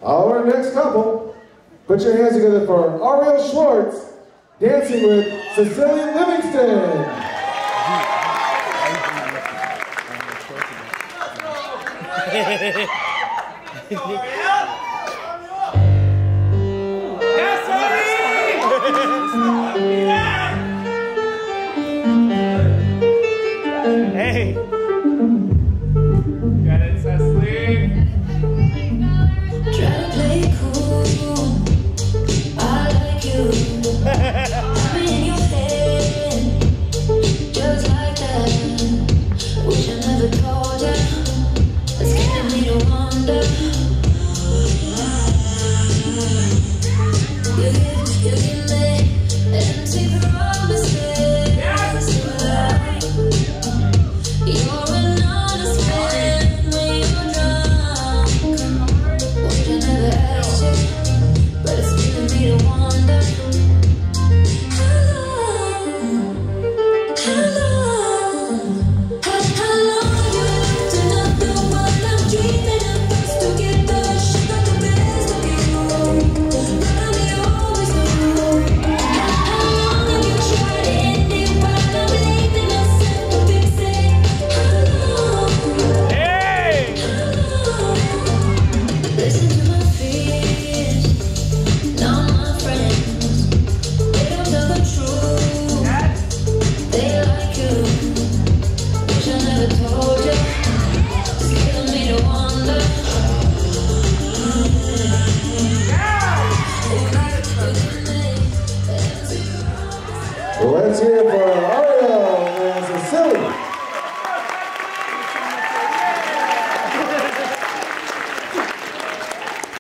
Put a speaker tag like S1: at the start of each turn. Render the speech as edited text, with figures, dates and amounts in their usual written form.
S1: Our next couple, put your hands together for Ariel Schwartz, dancing with Cecily Livingston.
S2: Hey! Got it, Cecily.
S3: Try to play it cool. I like you. I'm in your head, just like that. Wish I never told ya. It's getting me to wonder. You give me empty promises. You're an honest man when you're drunk. Wish I never asked you, but it's giving me to wonder. How long you have to not the one I'm dreaming of us together. She got the best of you, but I'm the always know. How long have you tried to end it while I'm leaving myself to fix it?
S2: Hey!
S3: Listen to my fears, not my friends. They don't tell the truth. They like you. Wish I never told you. It's killing me to wonder.
S1: Let's hear it for